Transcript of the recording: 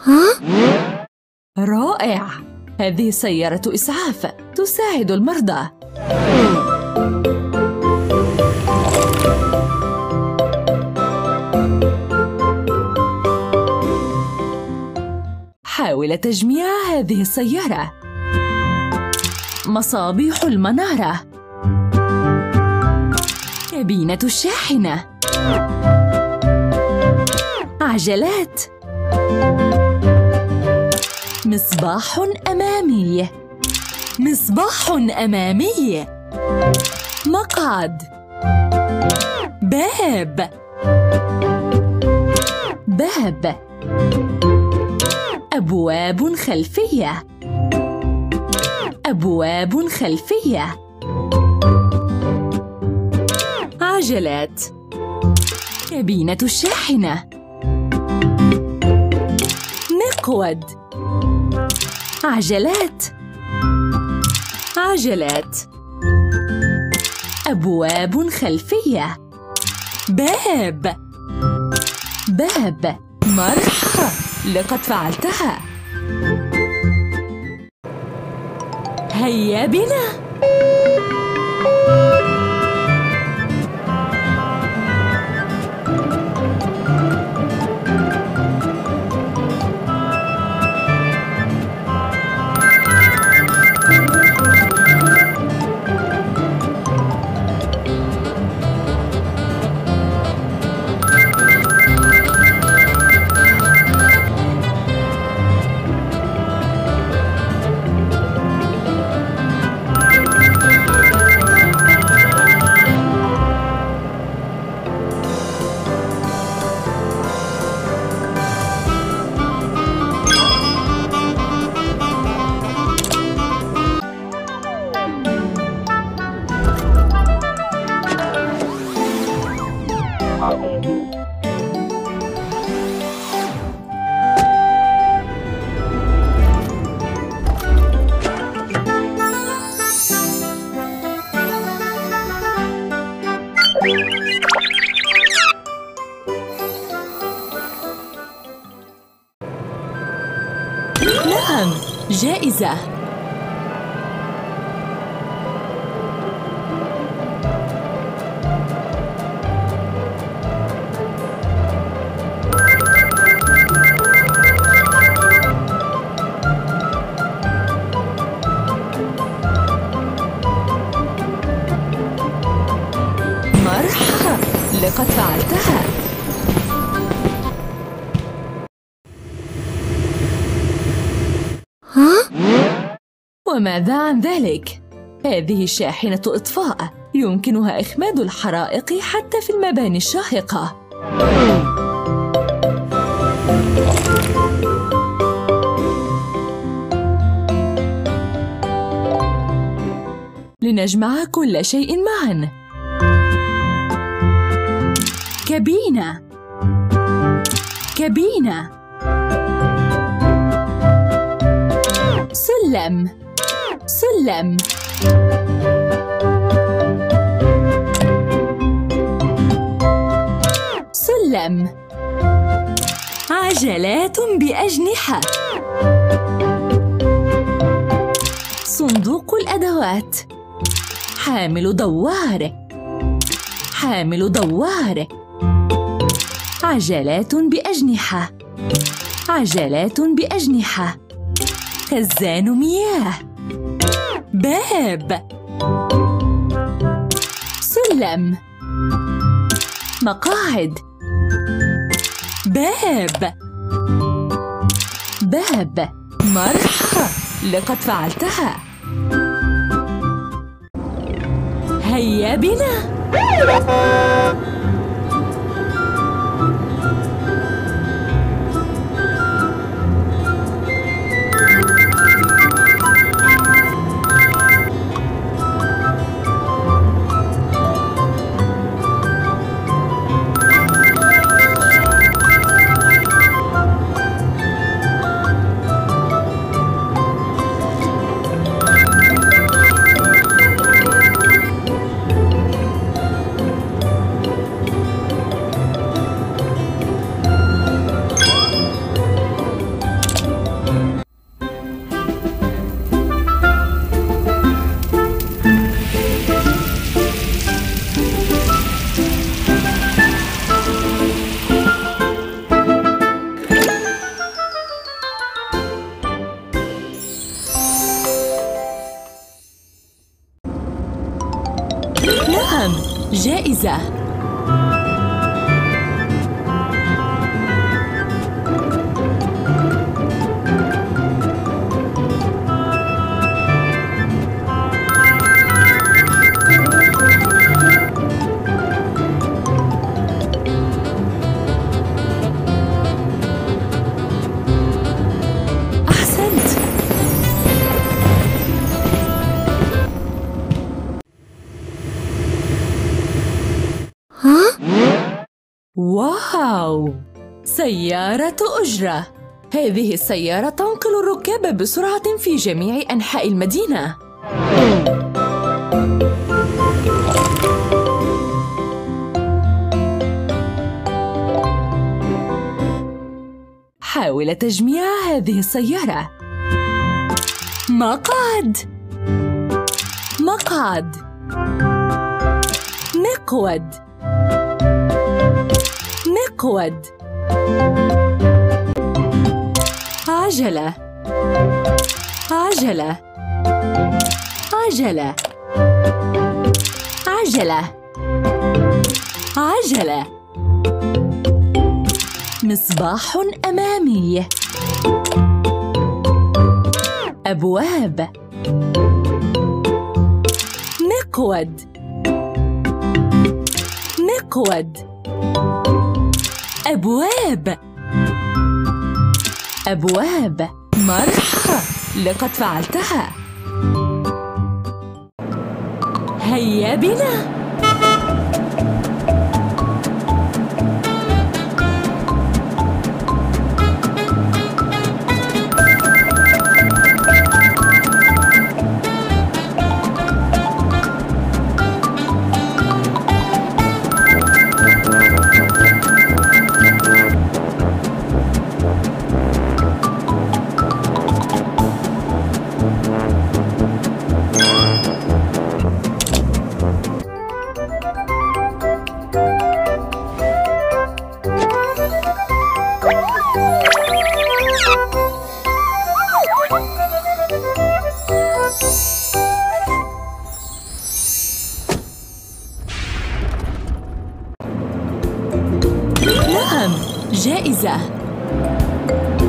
رائع! هذه سيارة إسعاف تساعد المرضى. حاول تجميع هذه السيارة. مصابيح المنارة، كابينة الشاحنة، عجلات، مصباح أمامي، مصباح أمامي، مقعد، باب، باب، أبواب خلفية، أبواب خلفية، عجلات، كابينة الشاحنة، مقود، عجلات، عجلات، أبواب خلفية، باب، باب. مرحبا، لقد فعلتها. هيا بنا. نعم، جائزة. مرحبا، لقد فعلتها. وماذا عن ذلك؟ هذه شاحنة إطفاء يمكنها إخماد الحرائق حتى في المباني الشاهقة. لنجمع كل شيء معا. كابينة، كابينة، سلم، سلم، سلم، عجلات بأجنحة، صندوق الأدوات، حامل دوار، حامل دوار، عجلات بأجنحة، عجلات بأجنحة، خزان مياه، باب، سلم، مقاعد، باب، باب. مرحبا، لقد فعلتها. هيا بنا. نعم، جائزة. أحسنت. واو! سيارة أجرة. هذه السيارة تنقل الركاب بسرعة في جميع أنحاء المدينة. حاول تجميع هذه السيارة. مقعد، مقعد، مقود، مقود، عجلة، عجلة، عجلة، عجلة، عجلة، مصباح أمامي، أبواب، مقود، مقود، أبواب، أبواب. مرحبا، لقد فعلتها. هيا بنا. نعم، جائزة.